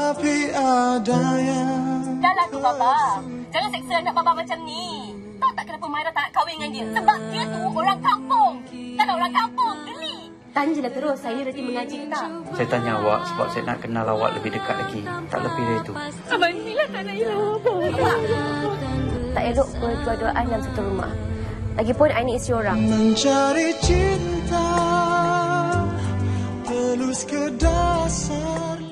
tapi ada yang... Dah lah tu, Baba. Jangan seksa anak Baba macam ni. Tahu tak kenapa Maira tak nak kahwin dengan dia? Sebab dia tu orang kampung. Kalau orang kampung, geli. Tanya je lah terus, saya reti mengaji ke tak? Saya tanya awak sebab saya nak kenal awak lebih dekat lagi. Tak lebih dari itu. Abang inilah tak nak hilang apa. Tak elok berdua-duaan dalam satu rumah. Lagipun, I ni isteri orang. Mencari cinta, telus ke dasar